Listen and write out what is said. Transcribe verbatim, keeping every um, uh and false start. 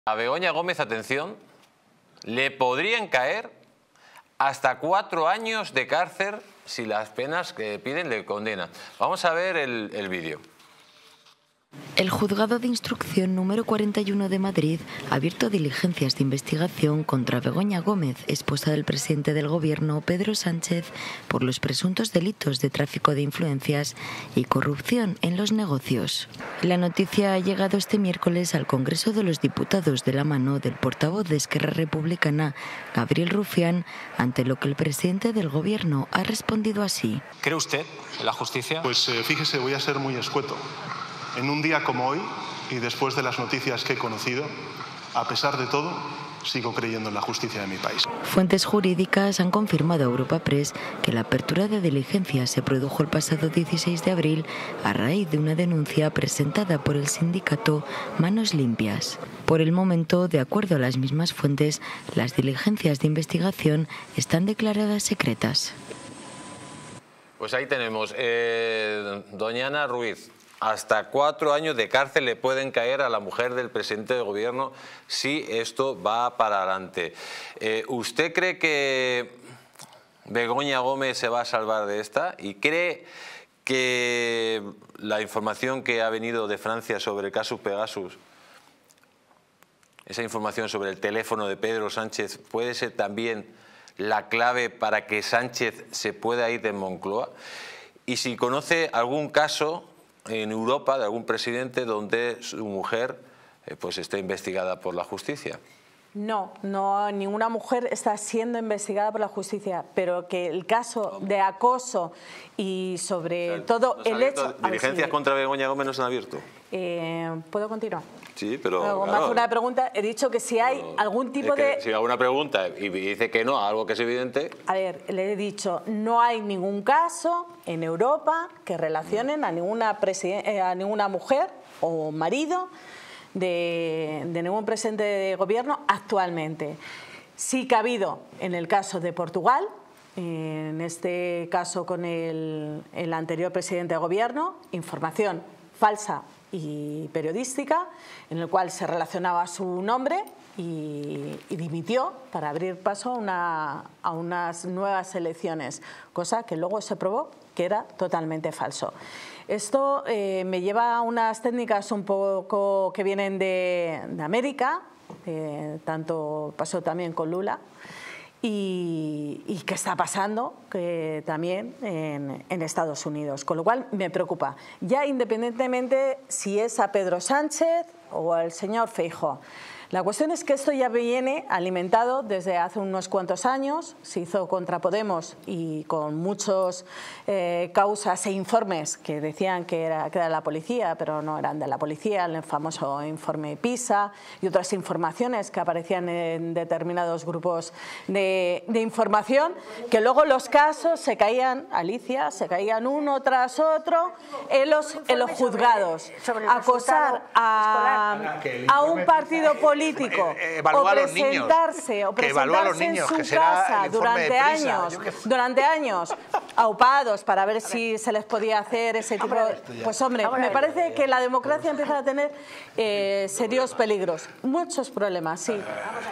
A Begoña Gómez, atención, le podrían caer hasta cuatro años de cárcel si las penas que piden le condenan. Vamos a ver el, el vídeo. El Juzgado de Instrucción número cuarenta y uno de Madrid ha abierto diligencias de investigación contra Begoña Gómez, esposa del presidente del Gobierno, Pedro Sánchez, por los presuntos delitos de tráfico de influencias y corrupción en los negocios. La noticia ha llegado este miércoles al Congreso de los Diputados de la mano del portavoz de Esquerra Republicana, Gabriel Rufián, ante lo que el presidente del Gobierno ha respondido así. ¿Cree usted en la justicia? Pues eh, fíjese, voy a ser muy escueto. En un día como hoy, y después de las noticias que he conocido, a pesar de todo, sigo creyendo en la justicia de mi país. Fuentes jurídicas han confirmado a Europa Press que la apertura de diligencias se produjo el pasado dieciséis de abril a raíz de una denuncia presentada por el sindicato Manos Limpias. Por el momento, de acuerdo a las mismas fuentes, las diligencias de investigación están declaradas secretas. Pues ahí tenemos, eh, doña Ana Ruiz. Hasta cuatro años de cárcel le pueden caer a la mujer del presidente del Gobierno si esto va para adelante. Eh, ¿Usted cree que Begoña Gómez se va a salvar de esta? ¿Y cree que la información que ha venido de Francia sobre el caso Pegasus, esa información sobre el teléfono de Pedro Sánchez, puede ser también la clave para que Sánchez se pueda ir de Moncloa? Y si conoce algún caso en Europa de algún presidente donde su mujer eh, pues esté investigada por la justicia. No, no, ninguna mujer está siendo investigada por la justicia, pero que el caso de acoso y sobre o sea, todo el abierto, hecho... ¿Diligencias sí. contra Begoña Gómez no se han abierto? Eh, ¿Puedo continuar? Sí, pero... Luego, claro, me hace una pregunta, he dicho que si hay pero, algún tipo es que de... Si hago una pregunta y dice que no, algo que es evidente... A ver, le he dicho, no hay ningún caso en Europa que relacionen a ninguna, eh, a ninguna mujer o marido de, de ningún presidente de gobierno actualmente. Sí que ha habido en el caso de Portugal, en este caso con el, el anterior presidente de gobierno, información falsa y periodística, en el cual se relacionaba su nombre y, y dimitió para abrir paso a, una, a unas nuevas elecciones, cosa que luego se probó que era totalmente falso. Esto eh, me lleva a unas técnicas un poco que vienen de, de América, eh, tanto pasó también con Lula, y, y que está pasando que también en, en Estados Unidos, con lo cual me preocupa, ya independientemente si es a Pedro Sánchez o al señor Feijóo. La cuestión es que esto ya viene alimentado desde hace unos cuantos años, se hizo contra Podemos y con muchos eh, causas e informes que decían que era, que era la policía, pero no eran de la policía, el famoso informe PISA y otras informaciones que aparecían en determinados grupos de, de información, que luego los casos se caían, Alicia, se caían uno tras otro en los, en los juzgados. Acosar a, a un partido político político eh, o presentarse, o presentarse en su casa durante años, durante años, aupados para ver si se les podía hacer ese tipo de... Pues hombre, me parece que la democracia empieza a tener eh, serios peligros, muchos problemas, sí.